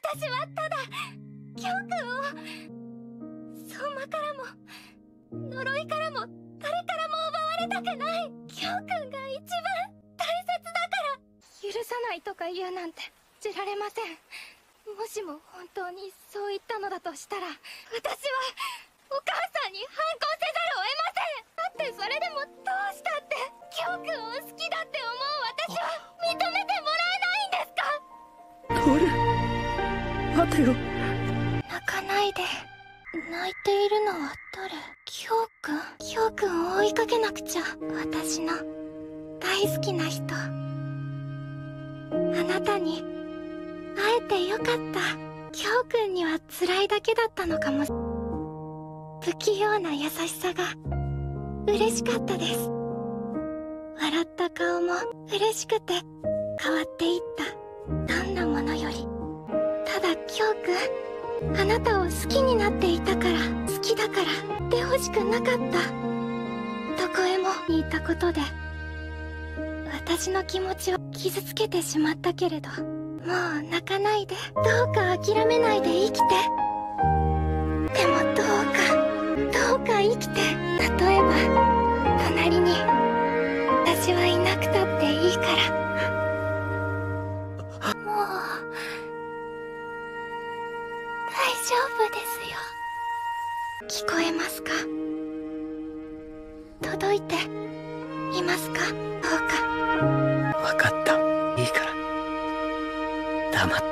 私はただキョウ君を相馬からも呪いからも誰からも奪われたくない。キョウ君が一番大切だから。許さないとか言うなんてじられません。もしも本当にそう言ったのだとしたら、私はお母さんに反抗せざるを得ません。だってそれでもどうしたってキョウ君を好きだって思う私は認めてもらえないんですか。 トール、待てよ。 泣かないで。泣いているのは誰？キョウ君？キョウ君を追いかけなくちゃ。私の大好きな人。あなたに会えてよかった。キョウ君には辛いだけだったのかも。不器用な優しさが嬉しかったです。笑った顔も嬉しくて変わっていった。どんなものよりただキョウ君、あなたを好きになっていたから、好きだからで欲しくなかった。どこへもにいたことで私の気持ちを傷つけてしまったけれど、もう泣かないで。どうか諦めないで生きて。でもどうか生きて。例えば隣に私はいなくたっていいから。もう大丈夫ですよ。聞こえますか？届いていますか？どうか。 分かった。いいから黙って。